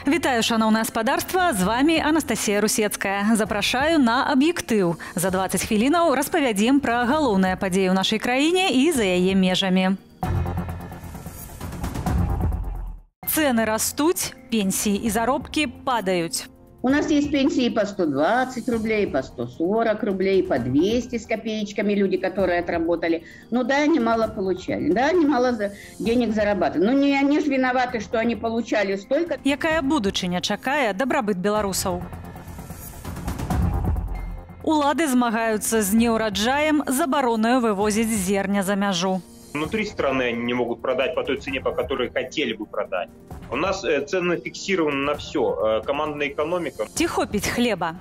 Вітаю, шановне спадарства, з вами Анастасія Русецкая. Запрашаю на аб'ектыў. За 20 хвілінаў распавядзем пра галоўныя падзеі ў нашай краіне і за яе межамі. Цены растуць, пенсии и заробки падают. У нас есть пенсии по 120 рублей, по 140 рублей, по 200 с копеечками люди, которые отработали. Ну да, они мало получали, да, они мало денег зарабатывали. Но не они же виноваты, что они получали столько. Якая будучыня чакае дабрабыт беларусаў? Улады змагаюцца з неўраджаем, забаронаю вывозіць зерня за мяжу. Внутри страны они не могут продать по той цене, по которой хотели бы продать. У нас цены фиксированы на все. Командная экономика. Ці хопіць хлеба?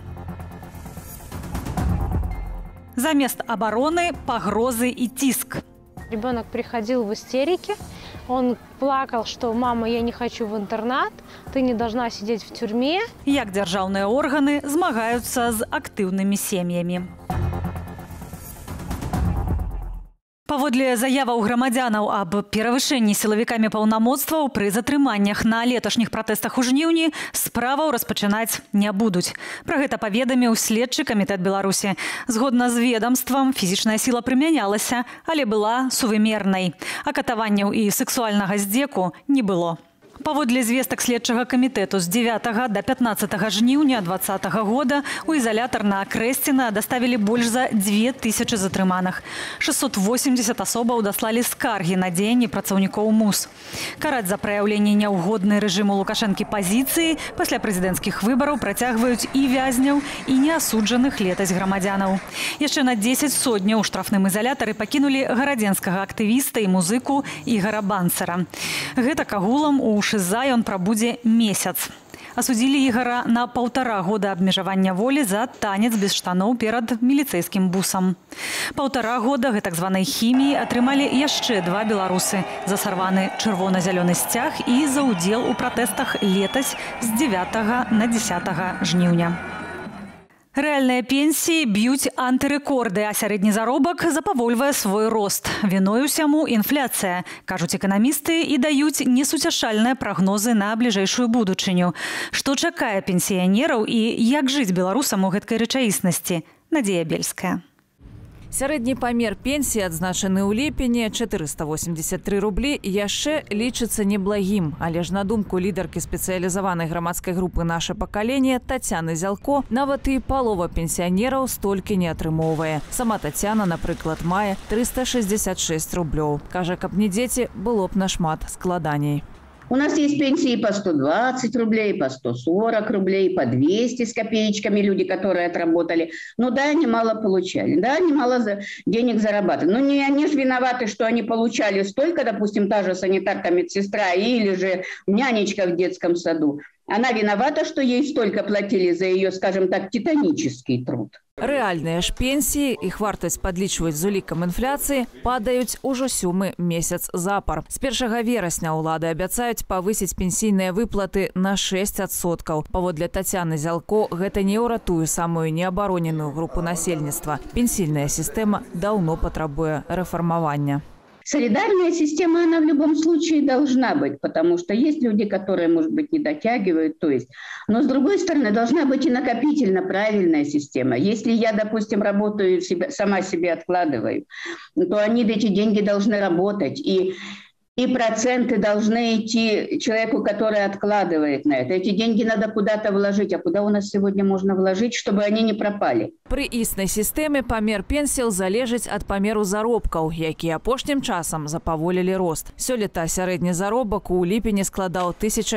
Замест обороны погрозы и тиск. Ребенок приходил в истерике. Он плакал, что «мама, я не хочу в интернат, ты не должна сидеть в тюрьме». Як дзяржаўныя органы змагаюцца з актыўнымі сем'ямі. Паводле заяваў грамадзянаў аб перавышэнні сілавікамі паўнамоцтваў пры затрыманнях на леташніх пратэстах у жніўні справаў распачынаць не будуць. Пра гэта паведаміў следчы камітэт Беларусі. Згодна з ведамствам, фізічная сіла прымянялася, але была сувымернай. А катаванняў і сексуальнага здзеку не было. Паводле звестак следчага камітэту з 9 до 15 жніўня 2020 года у изолятор на Крэсціна доставили больш за 2000 затрыманых. 680 асобаў даслалі скаргі на дзеянні працаўнікоў МУС. Караць за праяўленне няўгоднай рэжыму Лукашэнкі пазіцыі пасля прэзідэнцкіх выбараў працягваюць і вязняў, і неасуджаных летась грамадзянаў. Яшчэ на 10 сотняў у штрафным изолятары пакінулі гарадзенскага актывіста і музыку Ігара Банцера. Гэта кагулам у ШИЗа ён прабудзе месяц. Асудзілі Ігара на 1,5 года абмежавання волі за танец без штаноў перад міліцэйскім бусам. 1,5 года гэтак званай хіміі атрымалі яшчэ 2 беларусы за сарваны чырвона-зялёны сцяг і за ўдзел у пратэстах летась з 9 на 10 жніўня. Рэальныя пенсіі б'юць антырэкорды, а сярэдні заробак запавольвае свой рост. Віной усяму інфляцыя, кажуць эканамісты, і даюць несуцяшальныя прагнозы на бліжэйшую будучыню. Што чакае пенсіянераў і як жыць беларусам у гэткай рэчаіснасці? Надзея Бельская. Сярэдні памер пенсіі, адзначаны ў ліпені, 483 рублі, яшчэ лічыцца неблагім. Але ж на думку лідаркі спецыялізаванай грамадскай групы «Наше пакаленне» Тацяны Зялко, нават і палова пенсіянераў столькі не атрымоўвае. Сама Тацяна, напрыклад, мае 366 рублёў. Кажа, каб не дзеці, было б нашмат складаней. У нас есть пенсии по 120 рублей, по 140 рублей, по 200 с копеечками люди, которые отработали. Ну да, они мало получали, да, они мало денег зарабатывали. Но не они же виноваты, что они получали столько, допустим, та же санитарка-медсестра или же нянечка в детском саду. Она виновата, что ей столько платили за ее, скажем так, титанический труд. Рэальныя ж пенсіі, іх вартасць падлічваюць з улікам інфляцыі, падаюць ужо 7-мы месяц запар. З 1 верасня ўлады абяцаюць павысіць пенсійныя выплаты на 6%. Паводле Тацяны Зялко, гэта не ўратуе самую неабароненую групу насельніцтва. Пенсійная сістэма даўно патрабуе рэфармавання. Солидарная система, она в любом случае должна быть, потому что есть люди, которые, может быть, не дотягивают, то есть. Но, с другой стороны, должна быть и накопительно правильная система. Если я, допустим, работаю, сама себе откладываю, то они эти деньги должны работать, и проценты должны идти человеку, который откладывает на это. Эти деньги надо куда-то вложить. А куда у нас сегодня можно вложить, чтобы они не пропали? Пры існай сістэме памер пенсіяў залежыць ад памеру заробкаў, які апошнім часам запаволілі рост. Сёлета сярэдні заробак у ліпені складаў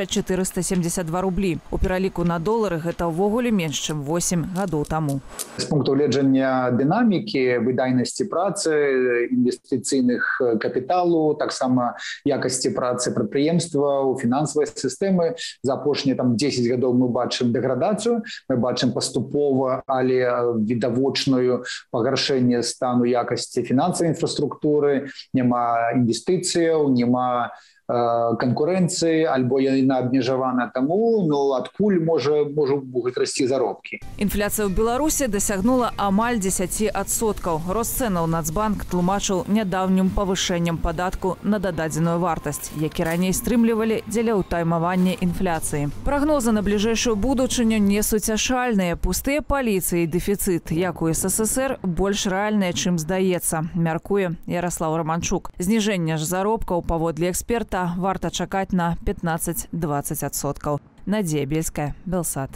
1472 рублі. У пераліку на долары гэта ўвогуле менш, чым 8 гадоў таму. З пункту гледжання дынамікі, выдайнасці працы, інвестыцыйных капіталу, таксама якасці працы прадпрыемства, у фінансавай сістэмы за апошнія 10 гадоў мы бачым дэградацыю, мы бачым паступова, але відавочную пагаршэнне стану якасці фінансавай інфраструктуры, няма інвестыцыяў, няма конкуренции, альбо яна абмежавана тому, ну, адкуль могут расти заробки. Інфляцыя ў Беларусі дасягнула амаль 10%. Рост цэнаў Нацбанк тлумачыў нядаўнім павышэннем падатку на дададзеную вартасць, які раней стрымлівалі дзеля ўтаймавання інфляцыі. Прагнозы на бліжэйшую будучыню не суцяшальныя. Пустыя паліцыі і дэфіцыт, як у СССР, больш рэальныя, чым здаецца, мяркуе Ярослав Романчук. Зніжэнне ж заробкаў, паводле эксперта, варта чакаць на 15-20%. Надзея Бельская, Белсат.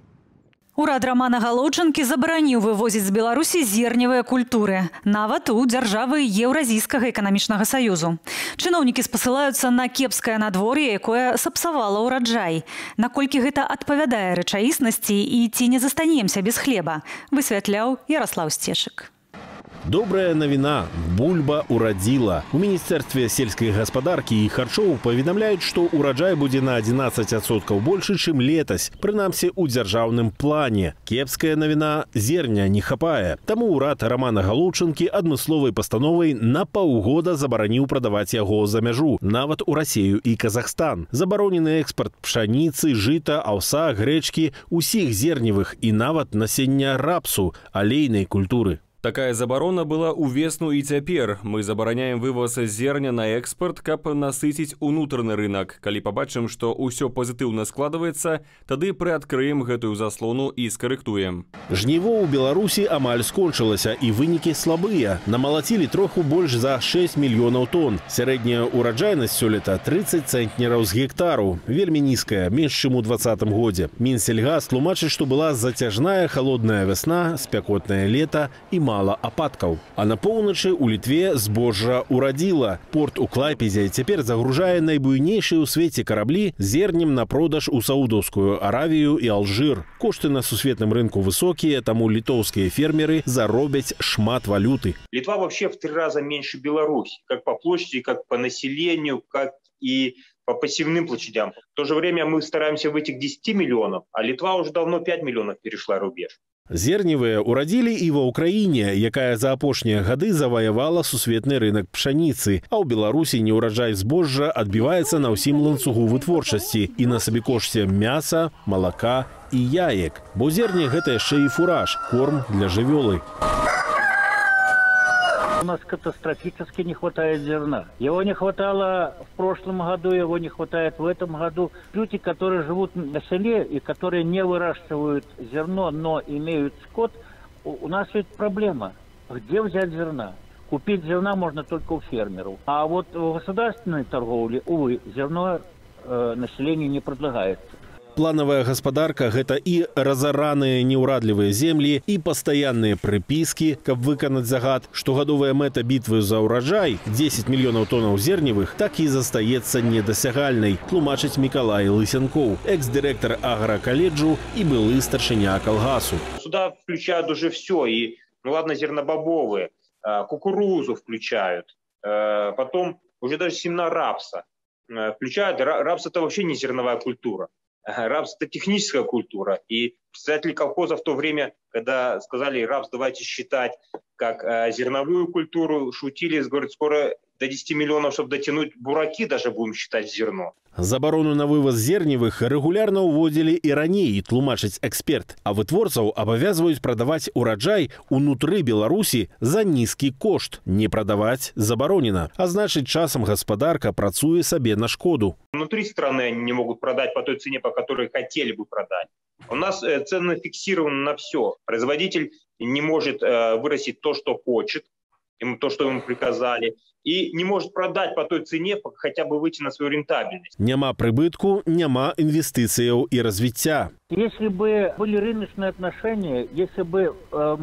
Урад Романа Галоўчынкі забараніў вывозіць з Беларусі зерневыя культуры, нават у дзяржавы Еўразійскага эканамічнага саюзу. Чыноўнікі спасылаюцца на кепскае надвор'е, якое сапсавала ўраджай. Наколькі гэта адпавядае рэчаіснасці і ці не застанемся без хлеба, высвятляў Ярослав Стешык. Добрая навіна. Бульба урадзіла. У Міністэрстве сельскай гаспадаркі і харчоў паведамляюць, што ўраджай будзе на 11% большы, чым летась. Прынамсі, у дзяржаўным плане. Кепская навіна, зерня не хапае. Таму ўрад Романа Галоўчынкі адмысловай пастановай на паўгода забараніў прадаваць яго за мяжу, нават у Расію і Казахстан. Забаронены экспарт пшаніцы, жыта, аўса, грэчкі, усіх зерневых і нават насення рапсу, алейнай культуры. Такая забарона была увесну і цяпер. Мы забараняем вывоз зерня на экспорт, каб насыціць унутраны рынок. Калі пабачым, што ўсё пазітыўна складваецца, тады прыадкрыем гэтую заслону і скарэктуем. Жніво ў Беларусі амаль скончылася, і вынікі слабыя. Намалацілі троху больш за 6 мільёнаў тонн. Сярэдняя ўраджайнасць сёлета 30 цэнтнераў з гектару. Вельмі нізкая, менш чым у 2020 годзе. Мінсельгаз тлумачыць, што была зацяжная халодная вясна, спякотнае лета і мала ападкаў. А на поўначы у Літве збожжа урадзіла. Порт у Клайпезе цяпер загружае найбуйнейшыя ў свеце караблі зернем на продаж у Саудаўскую Аравію і Алжир. Кошты на сусветным рынку высокія, таму літоўскія фермеры заробяць шмат валюты. Литва вообще в 3 раза меньше Беларуси, как по площади, как по населению, как и по пассивным площадям. В то же время мы стараемся выйти к 10 миллионов, а Литва уже давно 5 миллионов перешла рубеж. Зерневыя урадзілі і ва ўкраіне, якая за апошнія гады заваявала сусветны рынок пшаніцы. А ў Беларусі неўраджай збожжа адбіваецца на ўсім ланцугу вытворчасці і на сабекошце мяса, малака і яек. Бо зерне гэта яшчэ і фураж, корм для жывёлы. У нас катастрофически не хватает зерна. Его не хватало в прошлом году, его не хватает в этом году. Люди, которые живут на селе и которые не выращивают зерно, но имеют скот, у нас ведь проблема. Где взять зерна? Купить зерна можно только у фермеров. А вот в государственной торговле, увы, зерно населению не предлагается. Планавая гаспадарка – гэта і разараныя неўрадлівыя землі, і пастаянныя прыпіскі, каб выканаць загад. Штогадовая мэта бітвы за ўраджай – 10 мільёнаў тоннаў зерневых – так і застаецца недасягальнай, тлумачыць Мікалай Лысянкоў, экс-дырэктар агракаледжу і былы старшыня калгасу. Сюда включают уже все, и, ну ладно, зернобобовые, кукурузу включают, потом уже даже семена рапса включают. Рапс – это вообще не зерновая культура. Рапс – это техническая культура. И представители колхоза в то время, когда сказали рапс давайте считать как зерновую культуру, шутили, говорят, скоро до 10 миллионов, чтобы дотянуть бураки, даже будем считать зерно. Забарону на вывоз зерневых регулярно уводили и ранее, тлумачыць эксперт. А вытворцаў абавязваюць прадаваць ураджай унутры Беларусі за нізкі кошт. Не прадаваць забаронена. А значит, часам гаспадарка працуе сабе на шкоду. Внутри страны они не могут продать по той цене, по которой хотели бы продать. У нас цены фиксированы на все. Производитель не может вырастить то, что хочет, то, что ему приказали, и не может продать по той цене, хотя бы выйти на свою рентабельность. Няма прибытку, няма инвестиций и развития. Если бы были рыночные отношения, если бы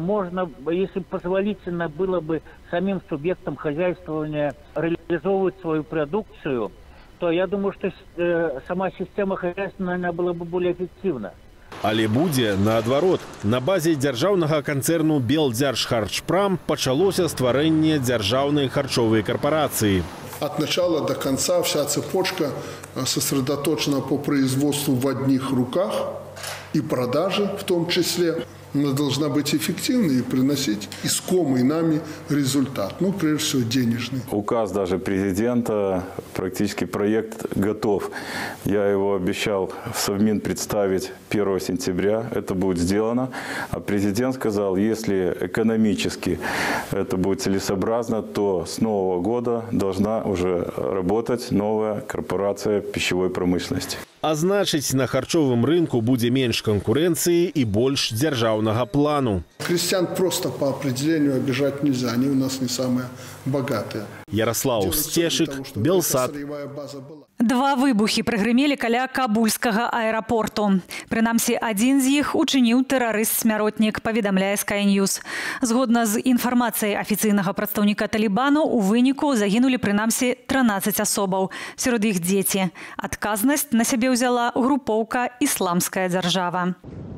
если позволительно было бы самим субъектам хозяйствования реализовывать свою продукцию, то я думаю, что сама система хозяйственная была бы более эффективна. Але будзе наадварот. На базе дзяржаўнага канцэрну Белдзяржхарчпрам пачалося стварэнне дзяржаўнай харчовай корпорации. От начала до конца вся цепочка сосредоточена по производству в одних руках и продаже в том числе. она должна быть эффективной и приносить искомый нами результат. Ну, прежде всего, денежный. Указ даже президента, практически проект готов. Я его обещал в Совмин представить 1 сентября. Это будет сделано. А президент сказал, если экономически это будет целесообразно, то с нового года должна уже работать новая корпорация пищевой промышленности. А значыць, на харчовым рынку будзе менш конкуренции и больше державного плану. Крестьян просто по определению обижать нельзя. Они у нас не самые богатые. Ярослав Стешик, Белсат. Два выбухи прыгрымелі каля кабульскага аэрапорту. Прынамсі, адзін з іх учыніў тэрарыст-смяротнік, паведамляе Sky News. Згодна з інфармацыяй афіцыйнага прадстаўніка Талібану, у выніку загінулі прынамсі 13 асобаў. Сярод іх дзеці. Адказнасць на сябе ўзяла групоўка «Ісламская дзяржава».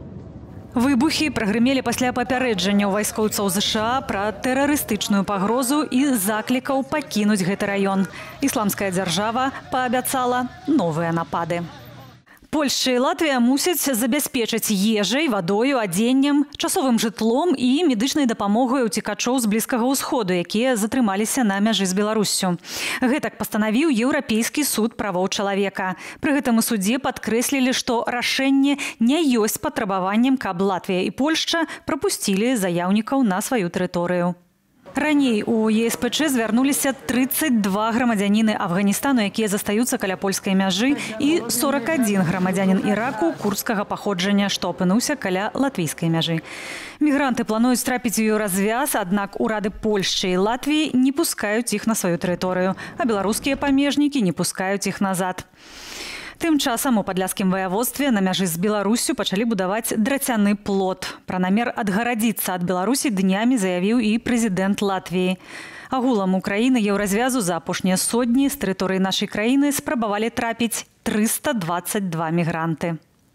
Выбухі прагрымелі пасля папярэджання вайскоўцаў ЗША пра тэрарыстычную пагрозу і заклікаў пакінуць гэты раён. Ісламская дзяржава паабяцала новыя напады. Польшча і Латвія мусяць забяспечыць ежай, вадою, адзеннем, часовым жытлом і медычнай дапамогай уцекачоў з Блізкага ўсходу, якія затрымаліся на мяжы з Беларуссю. Гэтак пастанавіў Еўрапейскі суд правоў чалавека. Пры гэтым у судзе падкрэслілі, што рашэнне не ёсць патрабаваннем, каб Латвія і Польшча прапусцілі заяўнікаў на сваю тэрыторыю. Раней у ЕСПЧ звярнуліся 32 грамадзяніны Афганістану, якія застаюцца каля польскай мяжы, і 41 грамадзянін Іраку курдскага паходжання, што апынуўся каля латвійскай мяжы. Мігранты плануюць трапіць у развяз, аднак урады Польшчы і Латвіі не пускаюць іх на сваю тэрыторыю, а беларускія памежнікі не пускаюць іх назад. Тым часам у падляшскім ваяводстве на мяжы з Беларуссю пачалі будаваць драцяны плот. Пра намер адгарадзіцца ад Беларусі днямі заявіў і прэзідэнт Латвіі. Агулам у краіны еўразвязу за апошнія сотні з тэрыторыі нашай краіны спрабавалі трапіць 322 мігранты.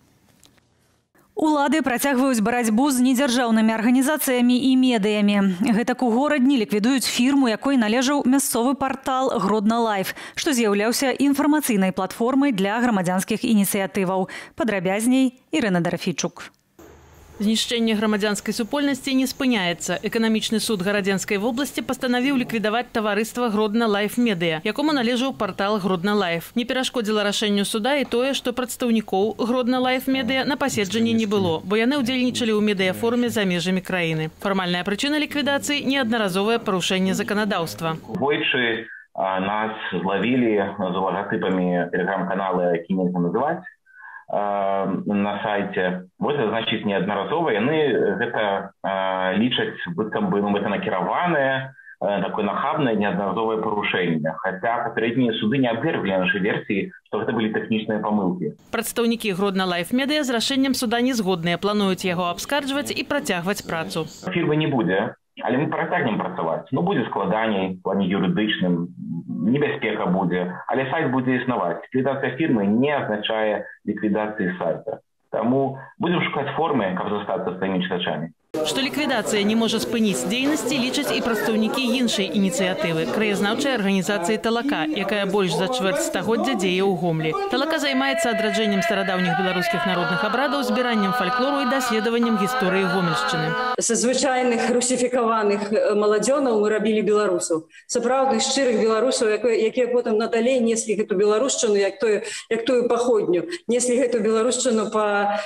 Улады працягваюць барацьбу з недзяржаўнымі арганізацыямі і медыямі. Гэтак у горадні ліквідуюць фірму, якой належаў мясцовы партал «Гродна Лайф», што з'яўляўся інфармацыйнай платформай для грамадзянскіх ініцыятываў. Падрабязней Ірына Дарафійчук. Знішчэнне грамадзянскай супольнасці не спыняецца. Эканамічны суд Гарадзенскай вобласці пастанавіў ліквідаваць таварыства «Гродна Лайф Медыя», якому належаў партал «Гродна Лайф». Не перашкодзіла рашэнню суда і тое, што прадстаўнікоў «Гродна Лайф Медыя» на паседжанні не было, бо яны ўдзельнічалі ў медыяфоруме за межамі краіны. Фармальная прычына ліквідацыі – неаднаразовае парушэнне заканадаўства. Двойчы нас злавілі з лагатыпамі тэлеграм-каналы, які нельга называць, на сайце. Вот, значит, неаднаразова яны гэта лічаць, быццам бы гэта накіраванае, такое нахабнае неаднаразовае парушэнне. Хаця папярэднія суды не абвергли нашай версіі, што гэта былі тэхнічныя памылкі. Прадстаўнікі «Гродна Лайф Медыя» з рашэннем суда не згодныя, плануюць яго абскарджваць і працягваць працу. Фірмы не будзе, але мы працягнем працаваць. Ну, будзе складаней, в плане юрыдычным, небяспека будзе, але сайт будзе існаваць. Ліквідацыя фірмы не азначае ліквідацыі сайта. Таму будзем шукаць формы, каб застацца сваімі чытачамі. Што ліквідацыя не можа спыніць дзейнасці, лічаць і прадстаўнікі іншай ініцыятывы – краязнаўчай арганізацыі «Талака», якая больш за чвэрць стагоддзя дзее ў Гомлі. «Талака» займаецца адраджэннем старадаўніх беларускіх народных абрадаў, збіраннем фальклору і даследаваннем гісторыі Гомельшчыны. Са звычайных русіфікаваных маладзёнаў мы рабілі беларусаў. Сапраўдных шчырых беларусаў, якія потым надалей неслі гэту беларушчыну, як тую паходню, неслі гэту беларушчыну па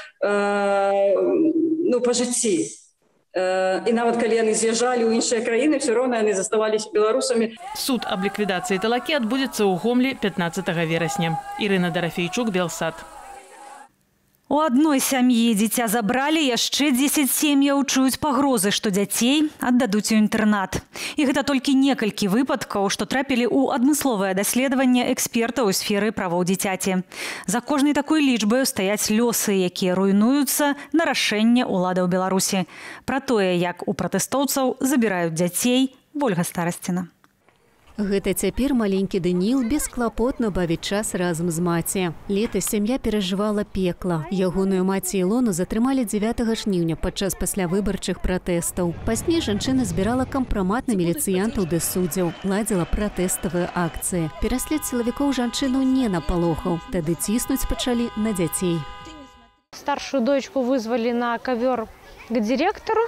жыцці. І нават калі яны з'язджалі ў іншыя краіны, все роўна яны заставаліся беларусамі. Суд аб ліквідацыі «Талакі» адбудзецца ў Гомлі 15 верасня. Ірына Дарафійчук, Белсат. У адной сям'і дзіця забралі, яшчэ 10 сем'яў чуюць пагрозы, што дзяцей аддадуць у інтэрнат. І гэта толькі некалькі выпадкаў, што трапілі ў адмысловае даследаванне экспертаў у сферы правоў дзіцяці. За кожнай такой лічбай стаяць лёсы, якія руйнуюцца на рашэнне ўладаў Беларусі. Пра тое, як у пратэстоўцаў забіраюць дзяцей, Вольга Старасціна. Гэта цяпер маленькі Даніл бесклапотна бавіць час разам з маці. Летась сям'я перажывала пекла. Ягоную маці Ілону затрымалі 9 жніўня падчас паслявыбарчых пратэстаў. Пазней жанчына збірала кампрамат на міліцыянтаў ды суддзяў, ладзіла пратэставыя акцыі. Пераслед сілавікоў жанчыну не напалохаў. Тады ціснуць пачалі на дзяцей. Старшую дочку вызвали на ковер к директору.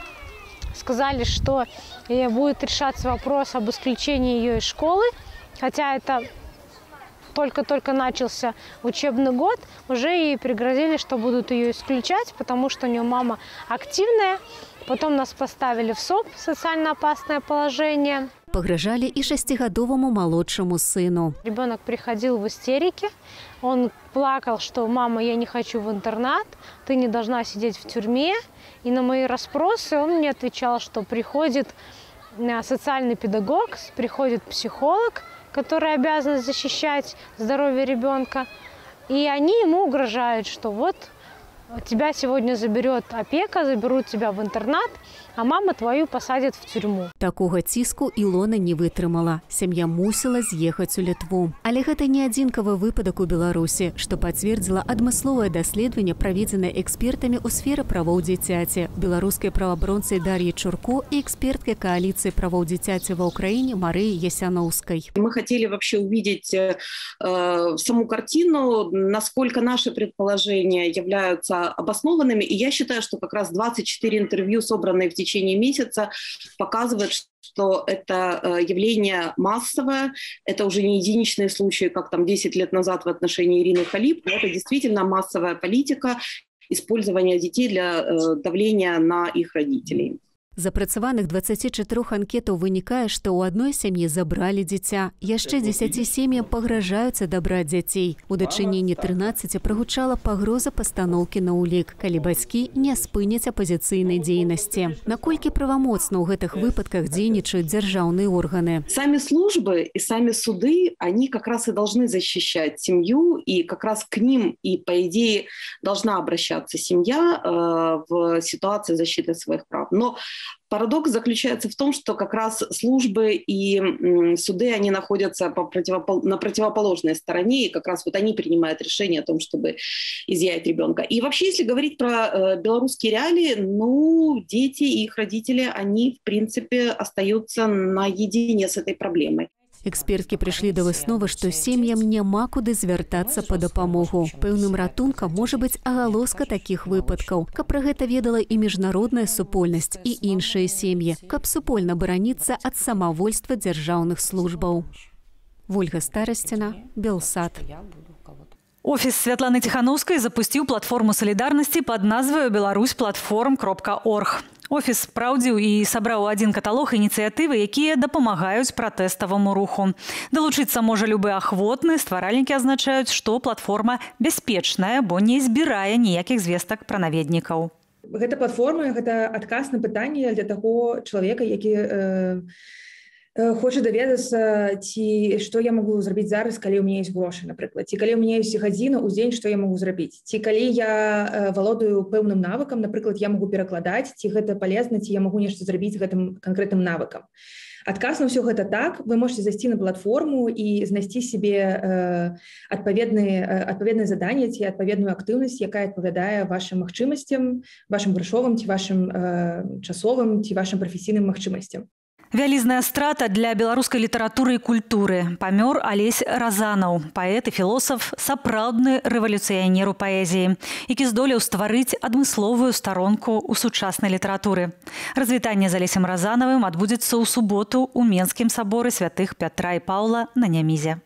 Сказали, что будет решаться вопрос об исключении ее из школы. Хотя это только-только начался учебный год, уже ей пригрозили, что будут ее исключать, потому что у нее мама активная. Потом нас поставили в СОП, социально опасное положение. Погрожали и 6-годовому молодшему сыну. Ребенок приходил в истерике. Он плакал, что «мама, я не хочу в интернат, ты не должна сидеть в тюрьме». И на мои расспросы он мне отвечал, что приходит социальный педагог, приходит психолог, который обязан защищать здоровье ребенка. И они ему угрожают, что вот тебя сегодня заберет опека, заберут тебя в интернат, а мама твою посадят в тюрьму. Такого ціску Ілона не вытрымала. Сям'я мусіла з'ехаць у Літву. Але гэта не адзінкавы выпадак у Беларусі, што пацвердзіла адмысловае даследаванне, праведзенае экспертамі ў сферы правоў дзіцяці, беларускай праваабаронцай Дар'і Чурко и эксперткой коалиции правоў дзіцяці ва Украине Марии Ясяновской. Мы хотели вообще увидеть саму картину, насколько наши предположения являются обоснованными. И я считаю, что как раз 24 интервью, собранные в течение месяца, показывают, что это явление массовое, это уже не единичные случаи, как там 10 лет назад в отношении Ирины Халип, это действительно массовая политика использования детей для давления на их родителей. З апрацаваных 24 анкетаў вынікае, што ў адной сям'і забралі дзіця. Яшчэ 10 сем'ям пагражаюць адабраць дзяцей. У дачыненні 13 прагучала пагроза пастаноўкі на ўлік, калі бацькі не спыняць апазіцыйнай дзейнасці. Наколькі правамоцна ў гэтых выпадках дзейнічаюць дзяржаўныя органы? Сами службы и сами суды, они как раз и должны защищать семью, и как раз к ним и, по идее, должна обращаться семья в ситуации защиты своих прав. Но парадокс заключается в том, что как раз службы и суды, они находятся на противоположной стороне, и как раз вот они принимают решение о том, чтобы изъять ребенка. И вообще, если говорить про белорусские реалии, ну, дети и их родители, они, в принципе, остаются наедине с этой проблемой. Эксперткі прыйшлі да высновы, што сем'ям няма куды звяртацца па дапамогу. Пэўным ратункам можа быць агалоска такіх выпадкаў, каб пра гэта ведала і міжнародная супольнасць, і іншыя сем'і, каб супольна бараніцца ад самавольства дзяржаўных службаў. Вольга Старасціна, Белсат. Офіс Святланы Тихановской запусціў платформу солідарнасці пад назваю belarusьplatform.org. Офіс спраўдзіў і сабраў адзін каталог ініцыятывы, якія дапамагаюць пратэставаму руху. Далучыцца можа любы ахвотны, стваральнікі азначаюць, што платформа бяспечная, бо не збірае ніякіх звестак пра наведнікаў. Гэта платформа, гэта адказ на пытанне для таго чалавека, які хоча даведацца, ці што я магу зрабіць зараз, калі ў мяне ёсць грошы, напрыклад, ці калі ў мяне ёсць гадзіна ў дзень, што я магу зрабіць, ці калі я валодаю пэўным навыкам, напрыклад, я магу перакладаць, ці гэта палезна, ці я магу нешта зрабіць гэтым канкрэтным навыкам. Адказ на ўсё гэта так, вы можете зайсці на платформу і знайсці себе адпаведнае заданне ці адпаведную актыўнасць, якая адпавядае вашым магчымасцям, вашым грашовым ці вашым часовым ці вашым прафесійным магчымасцям. Вялізная страта для беларускай літаратуры і культуры. Памёр Алесь Разанаў, паэт і філосаф, сапраўдны рэвалюцыянер у паэзіі, які здолеў стварыць адмысловую старонку ў сучаснай літаратуры. Развітанне з Алесем Разанавым адбудзецца ў суботу ў Менскім саборы святых Пятра і Паўла на Нямізе.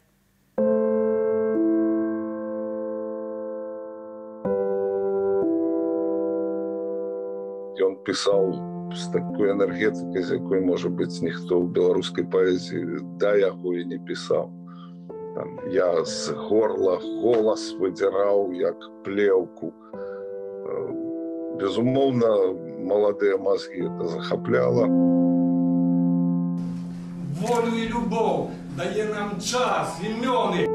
Ён пісаў з такой энергетикой, з якой, может быть, ніхто в белорусской поэзии да яго и не писал. Там, я с горла голос выдирал, як плевку. Безумовно, молодые мозги это захопляло. Волю и любовь дає нам час, імёны.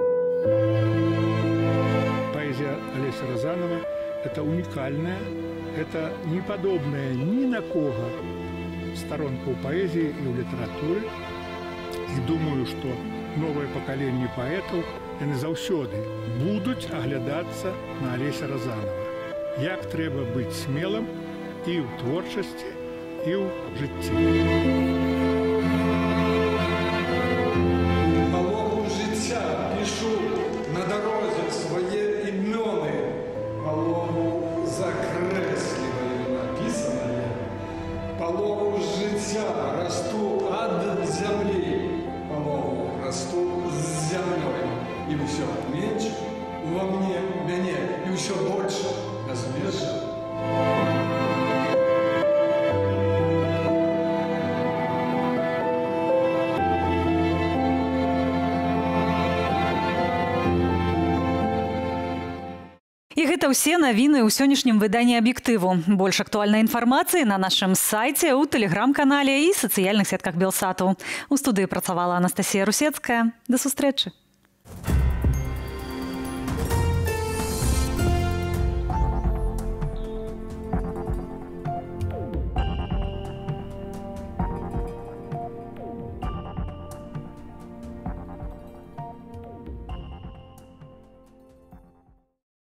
Поэзия Олеся Разанова – это уникальная, это не подобная ни на кого сторонка у поэзии и у литературы. И думаю, что новое поколение поэтов, они заўсёды будут оглядаться на Олеся Разанова. Як трэба быть смелым и в творчестве, и в житті. Палому життя пишу на дорозі своє імёни. Палому закреслюю на все больше разбежал. І гэта ўсе навіны ў сённяшнім выданні аб'ектыву. Больш актуальнай інфармацыі на нашым сайце, у тэлеграм-канале і сацыяльных сетках Белсату. У студыі працавала Анастасія Русецкая. Да сустрэчы.